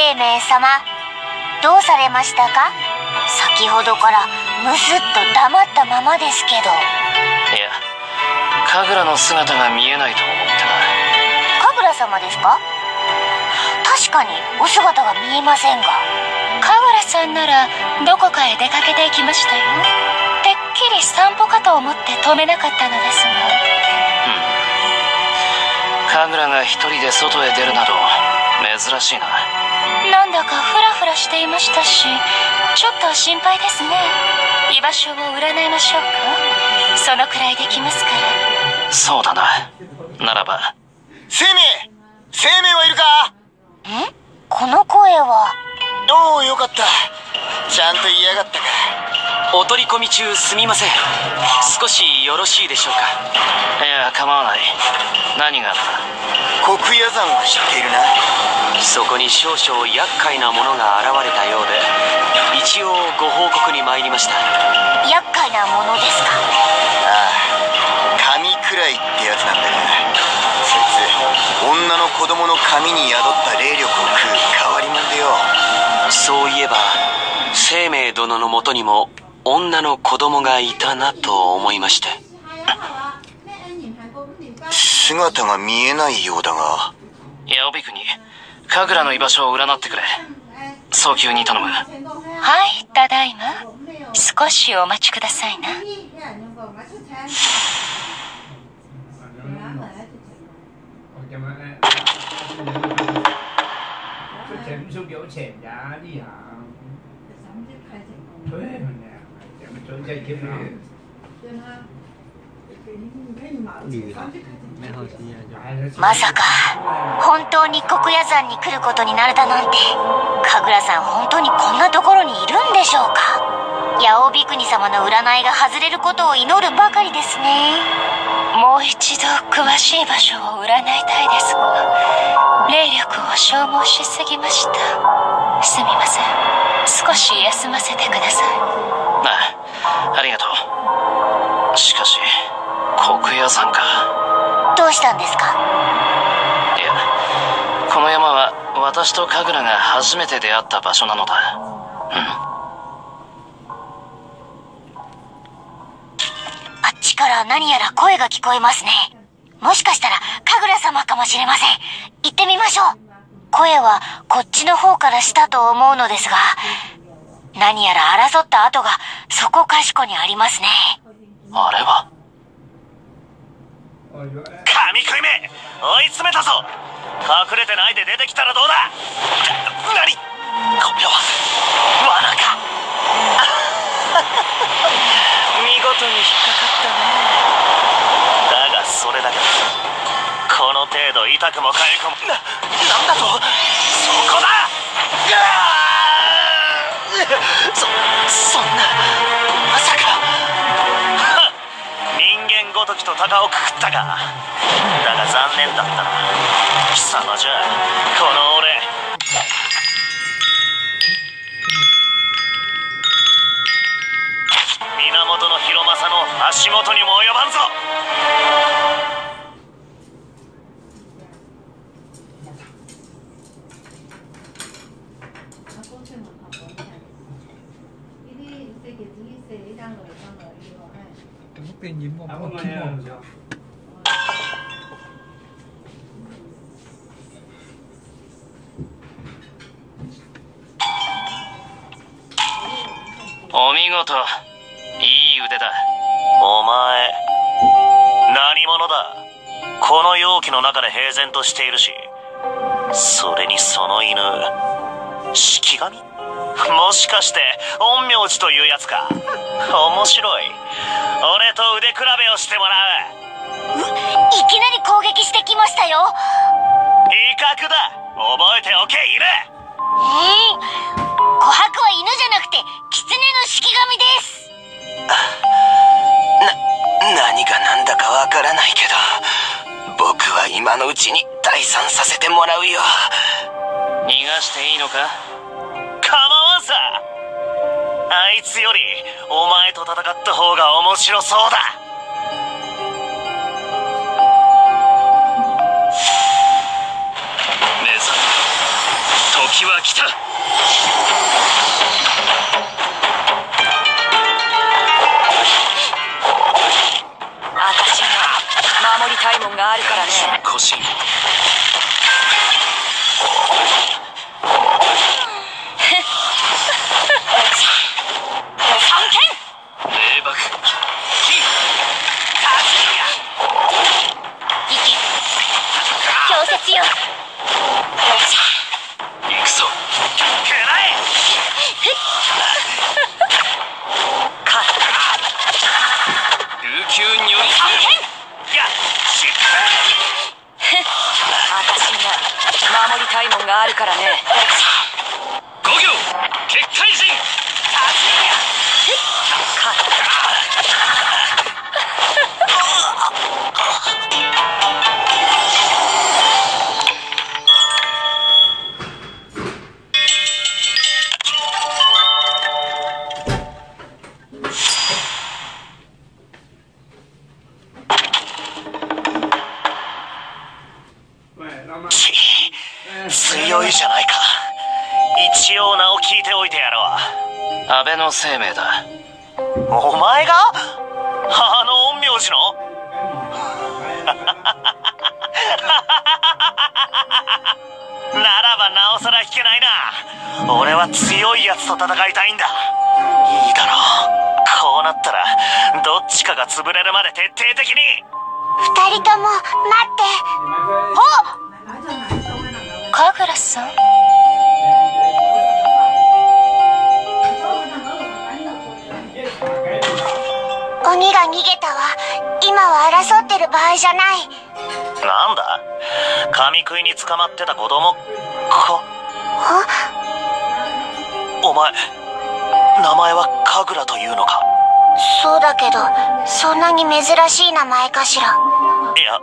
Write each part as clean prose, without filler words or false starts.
生命様、どうされましたか？先ほどからむすっと黙ったままですけど。 いや、神楽の姿が見えないと思ってな。 神楽様ですか？確かにお姿が見えませんが。 神楽さんならどこかへ出かけていきましたよ。てっきり散歩かと思って止めなかったのですが。 神楽が一人で外へ出るなど珍しいな。 なんだかフラフラしていましたし、ちょっと心配ですね。居場所を占いましょうか？そのくらいできますから。 そうだな。ならば。 生命はいるか？ ん？この声は。 おお、よかった。ちゃんと言いやがったか。 お取り込み中すみません。少しよろしいでしょうか？ いや、構わない。何があった？ 黒夜山は知っているな。 そこに少々厄介なものが現れたようで、一応ご報告に参りました。 厄介なものですか？ ああ、神くらいってやつなんだが、そいつ女の子供の髪に宿った霊力を食う変わり者でよ。 そういえば生命殿のもとにも女の子供がいたなと思いまして。 姿が見えないようだが。 八尾国、神楽の居場所を占ってくれ。早急に頼む。 はい、ただいま。少しお待ちくださいな。 まさか本当に黒夜山に来ることになるだなんて。神楽さん本当にこんなところにいるんでしょうか？八尾ビクニ様の占いが外れることを祈るばかりですね。 もう一度詳しい場所を占いたいですが、霊力を消耗しすぎました。すみません。少し休ませてください。 ありがとう。しかし黒夜山か。 どうしたんですか？ いや、この山は私と神楽が初めて出会った場所なのだ。 あっちから何やら声が聞こえますね。もしかしたら神楽様かもしれません。行ってみましょう。声はこっちの方からしたと思うのですが、何やら争った跡がそこかしこにありますね。 あれは神食いめ、追い詰めたぞ。隠れてないで出てきたらどうだ？何？これは罠か。 見事に引っかかったね。 だがそれだけだ。この程度痛くも痒くもなんだと？そこだ！ そんな、まさか。 人間ごときと鷹をくくったか。だが残念だったな。貴様じゃこの俺。源広政の足元にも及ばんぞ。 お見事。いい腕だ。 お前何者だ？この容器の中で平然としているし、それにその犬、式神？もしかして陰陽師というやつか？面白い。俺と腕比べをしてもらう。 いきなり攻撃してきましたよ。 威嚇だ。覚えておけ、犬。 琥珀は犬じゃなくて狐の式神です。 何が何だかわからないけど、僕は今のうちに退散させてもらうよ。 逃がしていいのか？ 構わんさ。あいつよりお前と戦った方が面白そうだ。 目覚め、時はは来た。 私が守りたいもんがあるからね。 古神霊爆強説よ。 行くぞ。琉球により私が守りたいもんがあるからね。 五行結界人。 強いじゃないか。一応名を聞いておいてやろう。 安倍の生命だ。 お前があの陰陽師のならばなおさら引けないな。俺は強いやつと戦いたいんだ。いいだろう。こうなったらどっちかが潰れるまで徹底的に。 二人とも待って。 神楽さん。 鬼が逃げたわ。今は争ってる場合じゃない。 なんだ、神食いに捕まってた子供か。お前名前は神楽というのか。 そうだけど、そんなに珍しい名前かしら。 いや、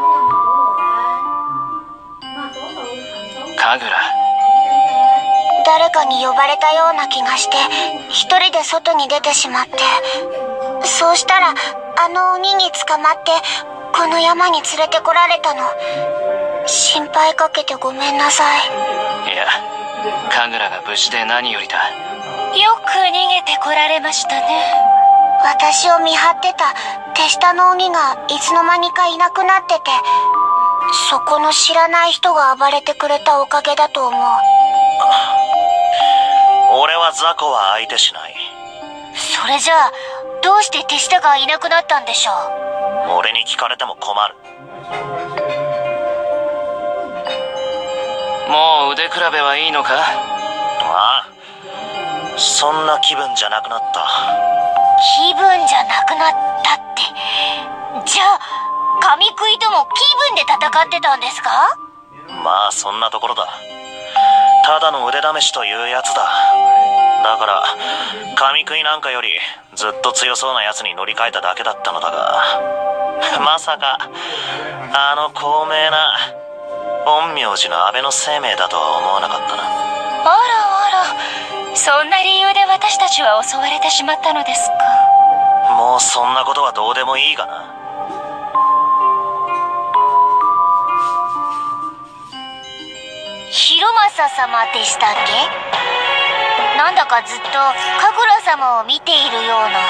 神楽。 誰かに呼ばれたような気がして、一人で外に出てしまって。そうしたらあの鬼に捕まってこの山に連れてこられたの。心配かけてごめんなさい。 いや、神楽が無事で何よりだ。 よく逃げてこられましたね。 私を見張ってた手下の鬼がいつの間にかいなくなってて、そこの知らない人が暴れてくれたおかげだと思う。 俺は雑魚は相手しない。 それじゃあどうして手下がいなくなったんでしょう。 俺に聞かれても困る。 もう腕比べはいいのか。 ああ、そんな気分じゃなくなった。 気分じゃなくなったって、じゃあ神食いとも気分で戦ってたんですか。 まあそんなところだ。ただの腕試しというやつだ。だから神食いなんかよりずっと強そうなやつに乗り換えただけだったのだが、まさかあの高名な陰陽師の安倍の生命だとは思わなかったな。 あらあら、そんな理由で私たちは襲われてしまったのですか。 もうそんなことはどうでもいいがな。 広政様でしたっけ。なんだかずっと神楽様を見ているような。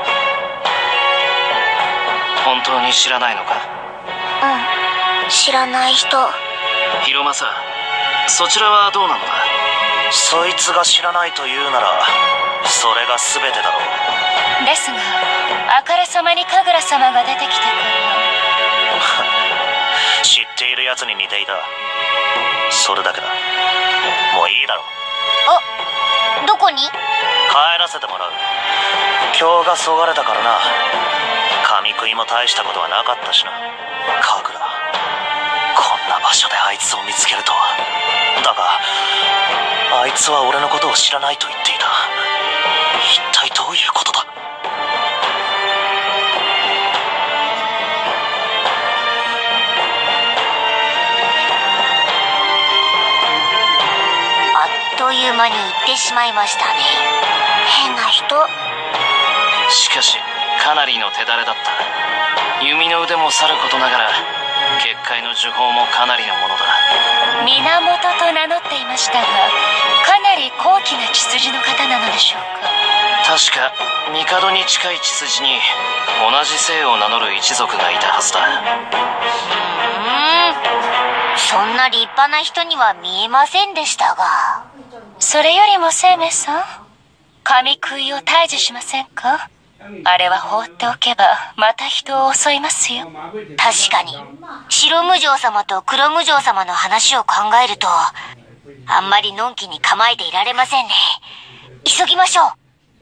本当に知らないのか。 うん、知らない人。 広政、そちらはどうなのだ。 そいつが知らないというならそれが全てだろう。 ですがあからさまに神楽様が出てきてから知っているやつに似ていた。それだけだ。もういいだろう。 あ、どこに。 帰らせてもらう。今日がそがれたからな。神食いも大したことはなかったしな。神楽、こんな場所であいつを見つけるとは。だがあいつは俺のことを知らないと言っていた。一体どういうことだ。 あっという間に行ってしまいましたね。変な人。 しかしかなりの手だれだった。弓の腕もさることながら結界の呪法もかなりのものだ。 源と名乗っていましたが、かなり高貴な血筋の方なのでしょうか。 確か帝に近い血筋に同じ姓を名乗る一族がいたはずだ。 そんな立派な人には見えませんでしたが。 それよりも生命さん、神食いを退治しませんか。あれは放っておけばまた人を襲いますよ。 確かに白無常様と黒無常様の話を考えると、あんまりのんきに構えていられませんね。急ぎましょう。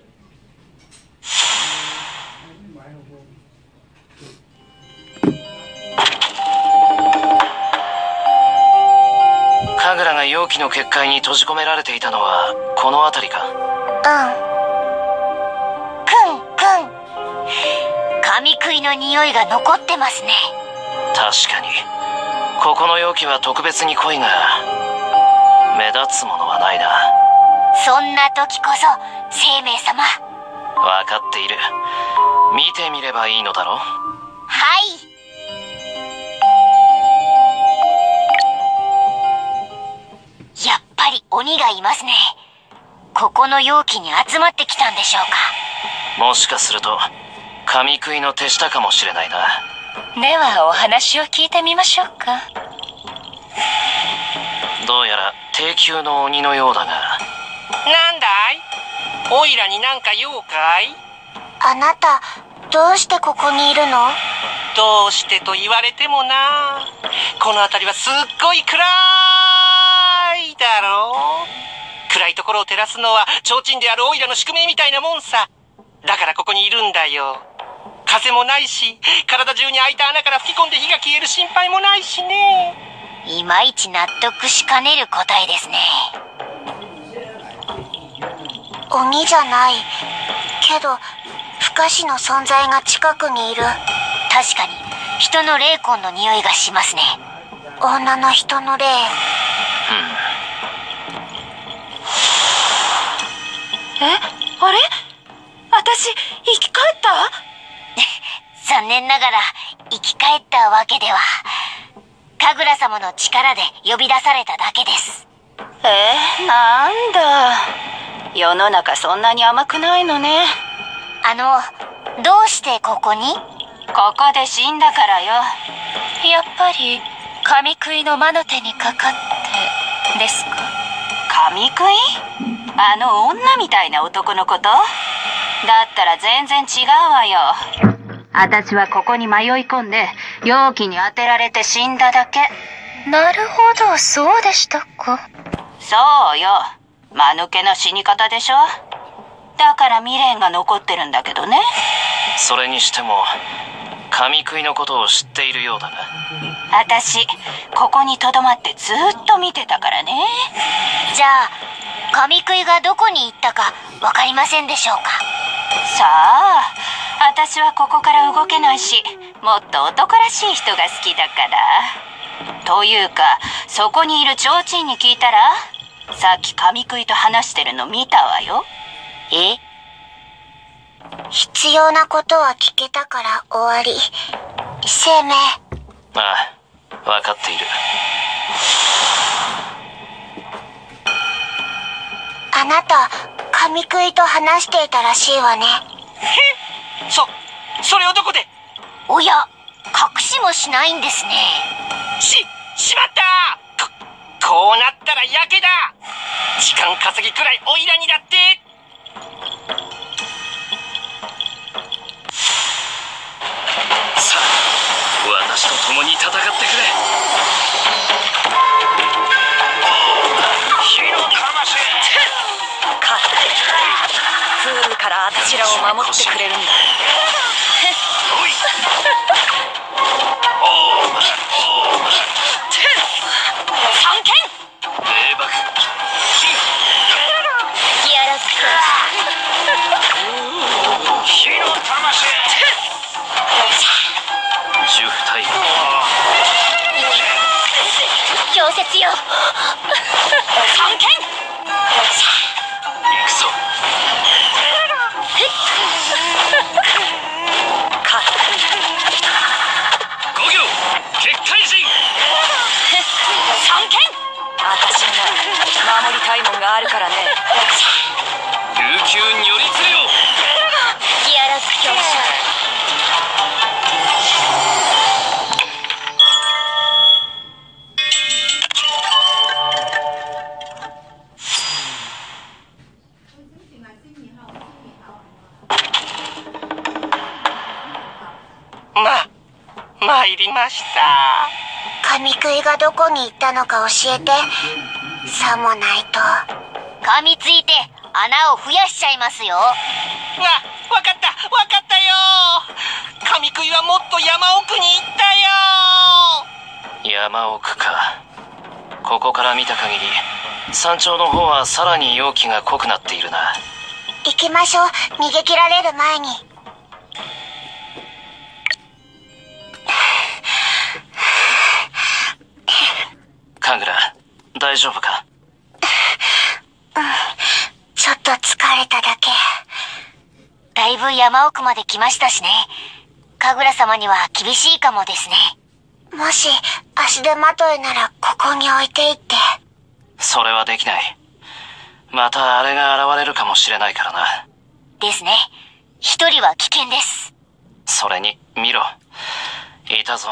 神楽が容器の結界に閉じ込められていたのはこの辺りか。 神食いの匂いが残ってますね。 確かにここの容器は特別に濃いが、目立つものはないな。 そんな時こそ生命様。 分かっている。見てみればいいのだろ。 はい。やっぱり鬼がいますね。ここの容器に集まってきたんでしょうか。 もしかすると神食いの手下かもしれないな。 ではお話を聞いてみましょうか。 どうやら低級の鬼のようだが。 なんだい？オイラになんか用かい？ あなた、どうしてここにいるの？ どうしてと言われてもな。この辺りはすっごい暗いだろう。暗いところを照らすのは提灯であるオイラの宿命みたいなもんさ。だからここにいるんだよ。風もないし、体中に開いた穴から吹き込んで火が消える心配もないしね。 いまいち納得しかねる答えですね。鬼じゃないけど、不可視の存在が近くにいる。確かに人の霊魂の匂いがしますね。女の人の霊。 あれ？私生き返った？ 残念ながら生き返ったわけでは。神楽様の力で呼び出されただけです。 なんだ、世の中そんなに甘くないのね。 どうしてここに？ ここで死んだからよ。やっぱり神食いの魔の手にかかってですか？神食い？あの女みたいな男のこと？だったら全然違うわよ。私はここに迷い込んで容器に当てられて死んだだけ。なるほど、そうでしたか。そうよ、間抜けな死に方でしょ。だから未練が残ってるんだけどね。 それにしても神食いのことを知っているようだな。 私ここにとどまってずっと見てたからね。 じゃあ神食いがどこに行ったかわかりませんでしょうか？ さあ、私はここから動けないし、もっと男らしい人が好きだから。というか、そこにいる提灯に聞いたら、さっき神食いと話してるの見たわよ。 必要なことは聞けたから終わり。生命。 ああ、分かっている。 あなた、神食いと話していたらしいわね。 それをどこで？ おや、隠しもしないんですね。 しまった！こうなったらやけだ！時間稼ぎくらいオイラにだって！ さあ、私と共に戦ってくれ。 火の魂！ フールから私らを守ってくれるんだ。 三剣！ 霊爆ギアラス火の魂！ 10体氷雪よ。三剣！ 行くぞ。 五行結界陣！ 三剣！ があるからね。 琉球如律令。 ギアラス教師。 参りました。 神食いがどこに行ったのか教えて。さもないと噛みついて穴を増やしちゃいますよ。 わかったよ。神食いはもっと山奥に行ったよ。 山奥か。ここから見た限り山頂の方はさらに容器が濃くなっているな。 行きましょう。逃げ切られる前に。 カグラ、大丈夫か？ ちょっと疲れただけ。だいぶ山奥まで来ましたしね。神楽様には厳しいかもですね。もし足手まといならここに置いていって。 それはできない。またあれが現れるかもしれないからな。 ですね。一人は危険です。 それに見ろ、いたぞ。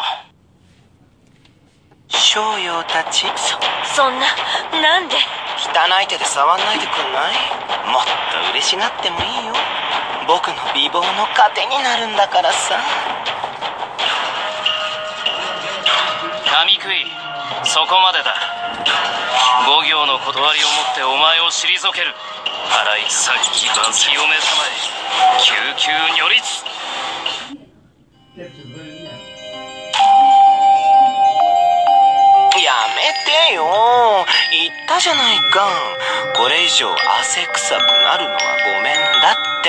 商用たち。 そんな、なんで？ 汚い手で触んないでくんない？もっと嬉しがってもいいよ。僕の美貌の糧になるんだからさ。 神食い、そこまでだ。5行の断りをもってお前を退ける。払いさっき清めたまえ、救急如律。 やめてよ。言ったじゃないか。これ以上汗臭くなるのはごめんだって。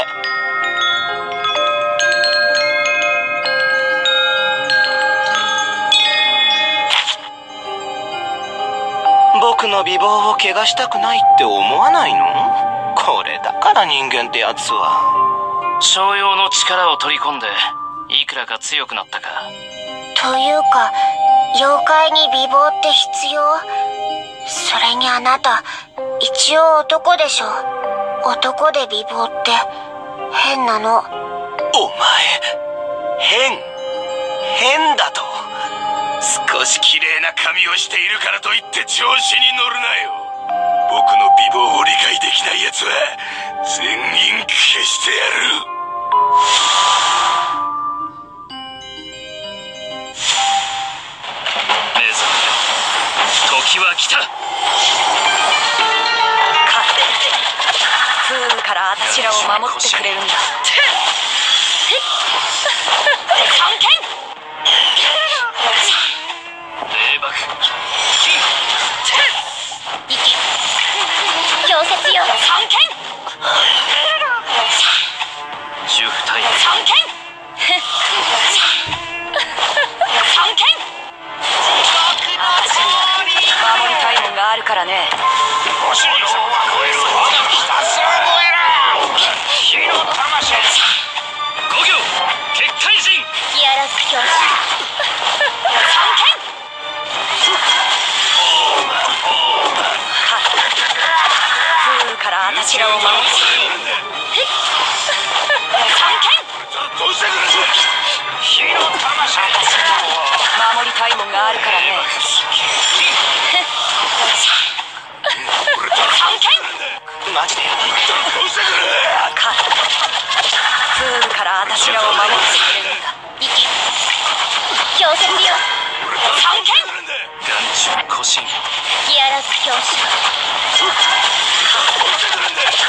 僕の美貌を汚したくないって思わないの？これだから人間ってやつは。 商用の力を取り込んでいくらか強くなったか。 というか妖怪に美貌って必要？それにあなた一応男でしょ。男で美貌って変なの。 お前変だと？ 少し綺麗な髪をしているからといって調子に乗るなよ。僕の美貌を理解できない奴は全員消してやる。 目覚めよ、時は来た。 不運からあたしらを守ってくれるんだ。 霊爆強説よ。 重体守りたいもんがあるからね。 5行結界人。 ギアラス教師。 不運からあたしらを守ってどうしてくれる？ 守りたいもんがあるからね。 マジでやばい。 どうしてくれる？ 不運からあたしらを守ってくれるんだ。 強説よ。 眼中古神。 ギアラス教師。